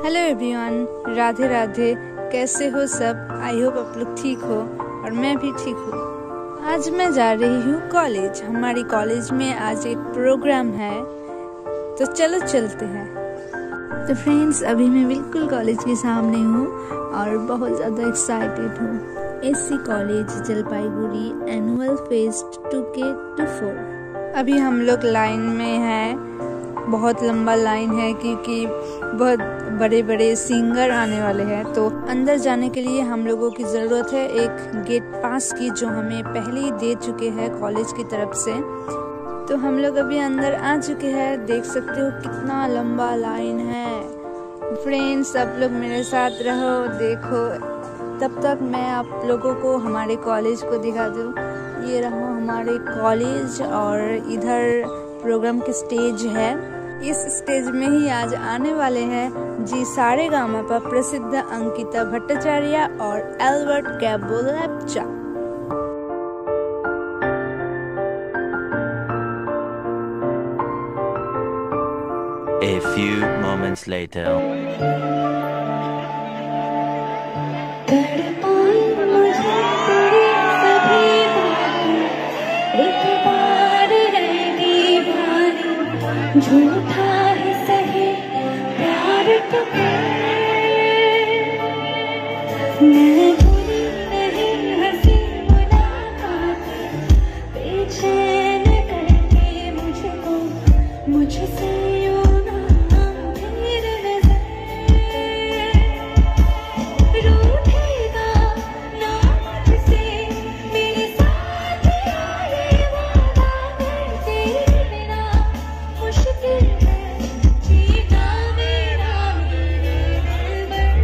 Hello everyone, Radhe Radhe. कैसे हो सब? आई होप आप लोग ठीक हो और मैं भी ठीक हूँ। आज मैं जा रही हूँ कॉलेज। हमारी कॉलेज में आज एक प्रोग्राम है, तो चलो चलते हैं। तो फ्रेंड्स, अभी मैं बिल्कुल कॉलेज के सामने हूँ और बहुत ज़्यादा एक्साइटेड हूँ। SC college Jalpaiguri annual fest 2K24। अभी हम लोग लाइन में हैं। बहुत लंबा लाइन है क्योंकि बहुत बड़े बड़े सिंगर आने वाले हैं। तो अंदर जाने के लिए हम लोगों की ज़रूरत है एक गेट पास की, जो हमें पहले ही दे चुके हैं कॉलेज की तरफ से। तो हम लोग अभी अंदर आ चुके हैं। देख सकते हो कितना लंबा लाइन है। फ्रेंड्स, आप लोग मेरे साथ रहो, देखो। तब तक मैं आप लोगों को हमारे कॉलेज को दिखा दूँ। ये रहो हमारे कॉलेज और इधर प्रोग्राम की स्टेज है। इस स्टेज में ही आज आने वाले हैं जी सारेगामापा प्रसिद्ध अंकिता भट्टाचार्य और एल्बर्ट कैबोलेप्चा। A few moments later. झूठा है सही प्यार तो मैं भूली नहीं हंसी मुलाकात, बेचैन करके मुझको मुझसे यूं ना अंधेर नजर। रूठेगा ना मुझसे मेरे साथ आए वादा कर, तेरे बिना मुश्किल है जीना मेरा मेरे दिलबर।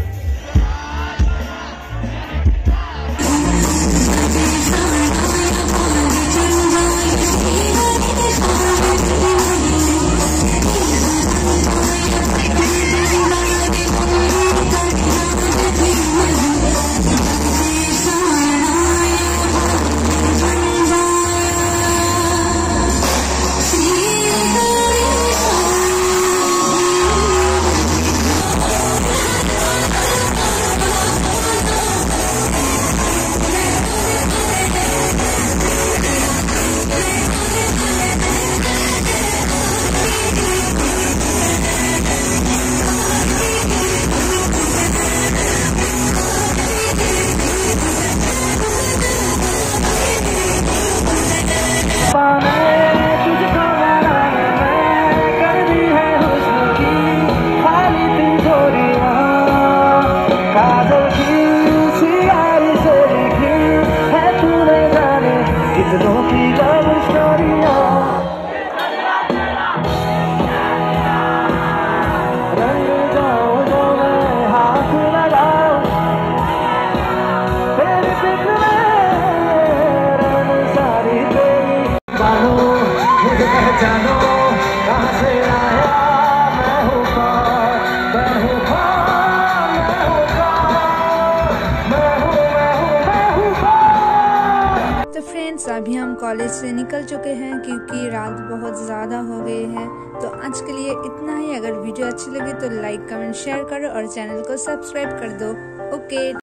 जानो कहाँ से आया मैं हूँ कौन, मैं हूँ कौन, मैं हूँ कौन, मैं हूँ कौन। तो फ्रेंड्स, अभी हम कॉलेज से निकल चुके हैं क्योंकि रात बहुत ज़्यादा हो गई है। तो आज के लिए इतना ही। अगर वीडियो अच्छी लगी तो लाइक, कमेंट, शेयर करो और चैनल को सब्सक्राइब कर दो। ओके।